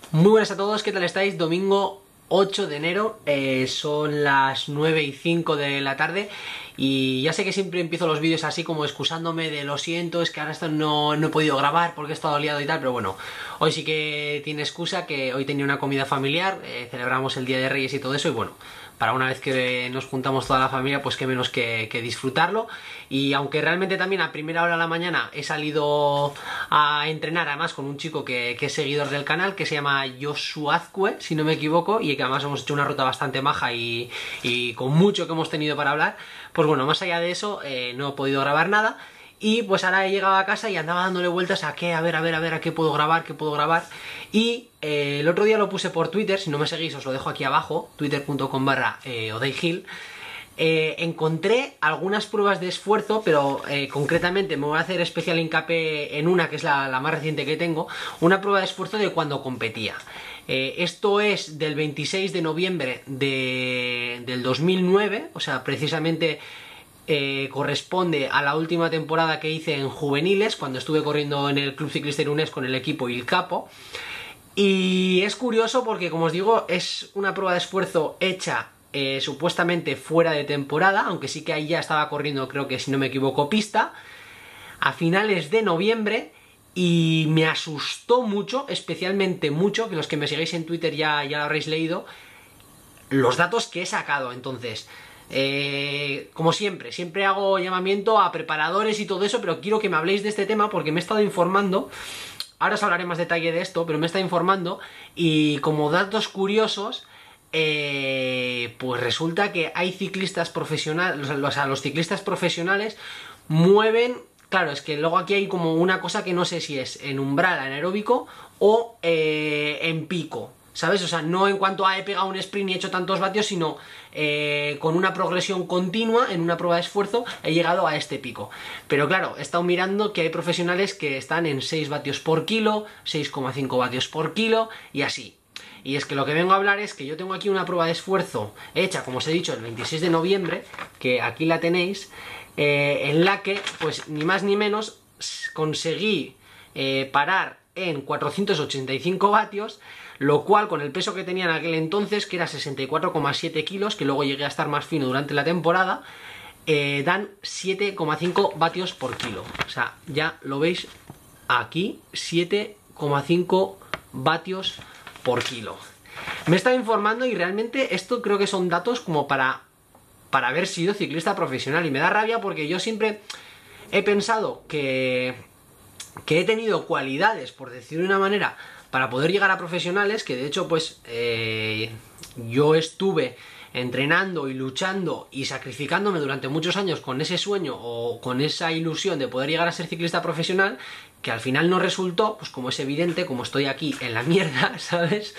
Muy buenas a todos, ¿qué tal estáis? Domingo 8 de enero, son las 9:05 de la tarde y ya sé que siempre empiezo los vídeos así como excusándome de lo siento, es que ahora esto no he podido grabar porque he estado liado y tal, pero bueno, hoy sí que tiene excusa, que hoy tenía una comida familiar, celebramos el Día de Reyes y todo eso y bueno, para una vez que nos juntamos toda la familia, pues qué menos que disfrutarlo. Y aunque realmente también a primera hora de la mañana he salido a entrenar, además con un chico que es seguidor del canal, que se llama Josu Azcue, si no me equivoco, y que además hemos hecho una ruta bastante maja y con mucho que hemos tenido para hablar, pues bueno, más allá de eso, no he podido grabar nada. Y pues ahora he llegado a casa y andaba dándole vueltas a qué, a ver, a qué puedo grabar, Y el otro día lo puse por Twitter, si no me seguís os lo dejo aquí abajo, twitter.com/odeigil. Encontré algunas pruebas de esfuerzo, pero concretamente me voy a hacer especial hincapié en una que es la más reciente que tengo, una prueba de esfuerzo de cuando competía. Esto es del 26 de noviembre del 2009, o sea, precisamente corresponde a la última temporada que hice en juveniles, cuando estuve corriendo en el Club Ciclista Irunés con el equipo Il Capo. Y es curioso porque, como os digo, es una prueba de esfuerzo hecha supuestamente fuera de temporada, aunque sí que ahí ya estaba corriendo, creo que si no me equivoco, pista, a finales de noviembre. Y me asustó mucho, especialmente mucho, que los que me sigáis en Twitter ya lo habréis leído, los datos que he sacado. Entonces, como siempre hago llamamiento a preparadores y todo eso, pero quiero que me habléis de este tema porque me he estado informando. Ahora os hablaré más detalle de esto, pero me he estado informando y como datos curiosos, pues resulta que hay ciclistas profesionales, o sea, los ciclistas profesionales mueven, claro, es que luego aquí hay como una cosa que no sé si es en umbral anaeróbico o en pico, ¿sabes? O sea, no en cuanto a he pegado un sprint y he hecho tantos vatios, sino con una progresión continua en una prueba de esfuerzo he llegado a este pico. Pero claro, he estado mirando que hay profesionales que están en 6 vatios por kilo, 6,5 vatios por kilo y así. Y es que lo que vengo a hablar es que yo tengo aquí una prueba de esfuerzo hecha, como os he dicho, el 26 de noviembre, que aquí la tenéis, en la que, pues ni más ni menos, conseguí parar en 485 vatios, lo cual con el peso que tenía en aquel entonces, que era 64,7 kilos, que luego llegué a estar más fino durante la temporada, dan 7,5 vatios por kilo. O sea, ya lo veis aquí, 7,5 vatios por kilo. Me he estado informando y realmente esto creo que son datos como para haber sido ciclista profesional, y me da rabia porque yo siempre he pensado que he tenido cualidades, por decirlo de una manera, para poder llegar a profesionales, que de hecho pues yo estuve entrenando y luchando y sacrificándome durante muchos años con ese sueño o con esa ilusión de poder llegar a ser ciclista profesional, que al final no resultó, pues como es evidente, como estoy aquí en la mierda, ¿sabes?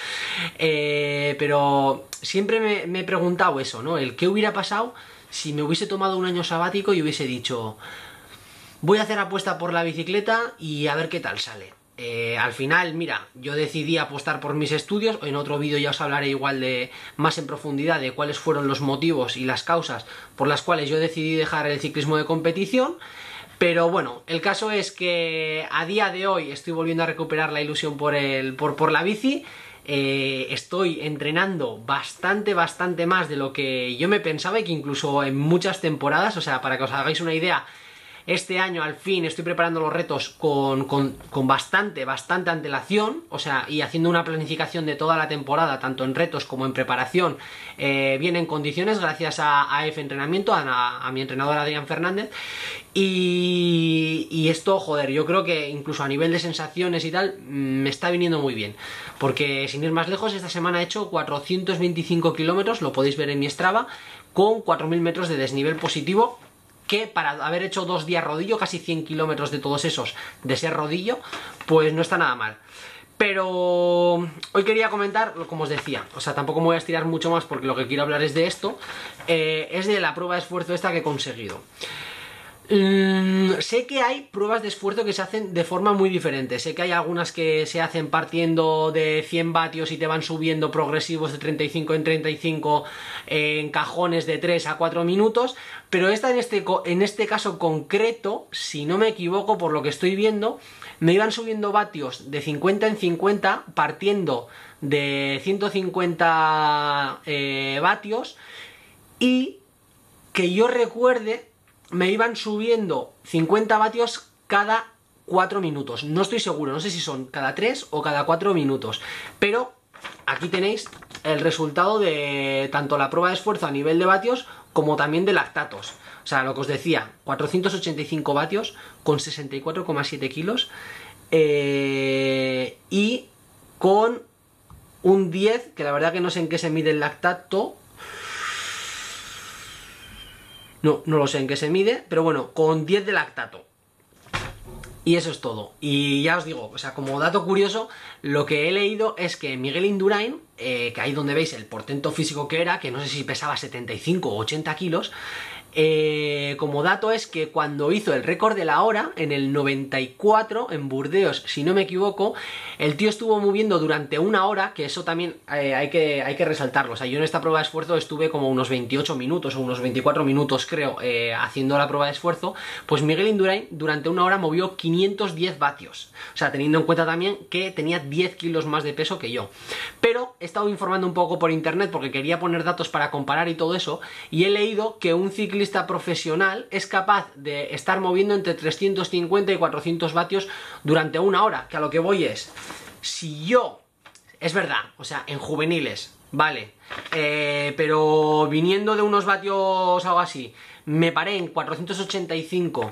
Pero siempre me he preguntado eso, ¿no? El qué hubiera pasado si me hubiese tomado un año sabático y hubiese dicho, voy a hacer apuesta por la bicicleta y a ver qué tal sale. Al final, mira, yo decidí apostar por mis estudios. En otro vídeo ya os hablaré igual de más en profundidad de cuáles fueron los motivos y las causas por las cuales yo decidí dejar el ciclismo de competición. Pero bueno, el caso es que a día de hoy estoy volviendo a recuperar la ilusión por la bici. Estoy entrenando bastante más de lo que yo me pensaba, y que incluso en muchas temporadas, o sea, para que os hagáis una idea, este año al fin estoy preparando los retos con bastante antelación, o sea, y haciendo una planificación de toda la temporada, tanto en retos como en preparación, bien en condiciones, gracias a F Entrenamiento, a mi entrenador Adrián Fernández. Y esto, joder, yo creo que incluso a nivel de sensaciones y tal, me está viniendo muy bien. Porque sin ir más lejos, esta semana he hecho 425 kilómetros, lo podéis ver en mi Strava, con 4.000 metros de desnivel positivo, que para haber hecho 2 días rodillo, casi 100 kilómetros de todos esos de ser rodillo, pues no está nada mal. Pero hoy quería comentar, como os decía, o sea, tampoco me voy a estirar mucho más porque lo que quiero hablar es de esto, es de la prueba de esfuerzo esta que he conseguido. Sé que hay pruebas de esfuerzo que se hacen de forma muy diferente. Sé que hay algunas que se hacen partiendo de 100 vatios y te van subiendo progresivos de 35 en 35 en cajones de 3 a 4 minutos, pero esta en este caso concreto, si no me equivoco por lo que estoy viendo, me iban subiendo vatios de 50 en 50, partiendo de 150 vatios, y que yo recuerde me iban subiendo 50 vatios cada 4 minutos. No estoy seguro, no sé si son cada 3 o cada 4 minutos, pero aquí tenéis el resultado de tanto la prueba de esfuerzo a nivel de vatios como también de lactatos. O sea, lo que os decía, 485 vatios con 64,7 kilos y con un 10, que la verdad que no sé en qué se mide el lactato. No lo sé en qué se mide, pero bueno, con 10 de lactato. Y eso es todo. Y ya os digo, o sea, como dato curioso, lo que he leído es que Miguel Indurain, que ahí donde veis el portento físico que era, que no sé si pesaba 75 o 80 kilos, como dato es que cuando hizo el récord de la hora, en el 94, en Burdeos, si no me equivoco, el tío estuvo moviendo durante una hora, que eso también hay que resaltarlo. O sea, yo en esta prueba de esfuerzo estuve como unos 28 minutos o unos 24 minutos, creo, haciendo la prueba de esfuerzo. Pues Miguel Indurain durante una hora movió 510 vatios. O sea, teniendo en cuenta también que tenía 10 kilos más de peso que yo. Pero he estado informando un poco por internet porque quería poner datos para comparar y todo eso, y he leído que un ciclista profesional es capaz de estar moviendo entre 350 y 400 vatios durante una hora. Que a lo que voy es, si yo, es verdad, o sea, en juveniles, vale, pero viniendo de unos vatios algo así, me paré en 485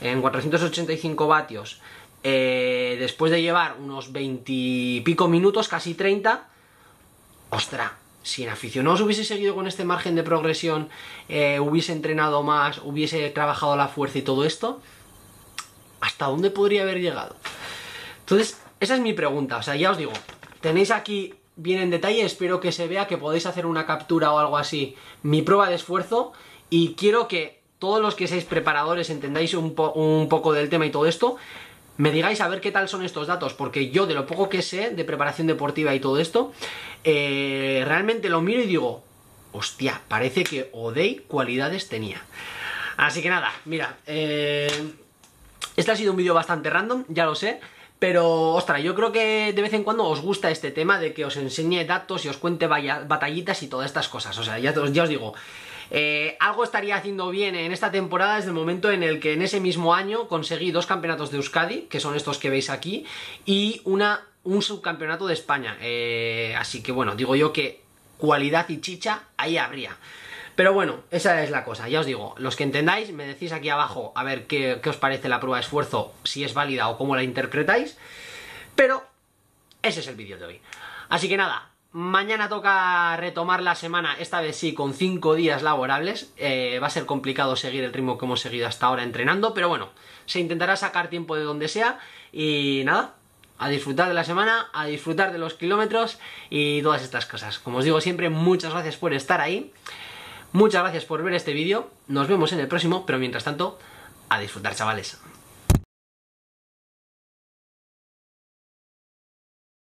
vatios, después de llevar unos 20 y pico minutos, casi 30, ostras. Si en aficionados hubiese seguido con este margen de progresión, hubiese entrenado más, hubiese trabajado la fuerza y todo esto, ¿hasta dónde podría haber llegado? Entonces, esa es mi pregunta. O sea, ya os digo, tenéis aquí bien en detalle, espero que se vea, que podéis hacer una captura o algo así, mi prueba de esfuerzo, y quiero que todos los que seáis preparadores entendáis un poco del tema y todo esto, me digáis a ver qué tal son estos datos, porque yo de lo poco que sé de preparación deportiva y todo esto, realmente lo miro y digo, hostia, parece que O'Day cualidades tenía. Así que nada, mira, este ha sido un vídeo bastante random, ya lo sé, pero ostras, yo creo que de vez en cuando os gusta este tema de que os enseñe datos y os cuente batallitas y todas estas cosas. O sea, ya os digo, algo estaría haciendo bien en esta temporada desde el momento en el que en ese mismo año conseguí 2 campeonatos de Euskadi, que son estos que veis aquí, y un subcampeonato de España. Así que bueno, digo yo que cualidad y chicha ahí habría. Pero bueno, esa es la cosa, ya os digo, los que entendáis me decís aquí abajo a ver qué os parece la prueba de esfuerzo, si es válida o cómo la interpretáis, pero ese es el vídeo de hoy. Así que nada, mañana toca retomar la semana, esta vez sí, con 5 días laborables. Va a ser complicado seguir el ritmo que hemos seguido hasta ahora entrenando, pero bueno, se intentará sacar tiempo de donde sea y nada, a disfrutar de la semana, a disfrutar de los kilómetros y todas estas cosas. Como os digo siempre, muchas gracias por estar ahí, muchas gracias por ver este vídeo, nos vemos en el próximo, pero mientras tanto, a disfrutar, chavales.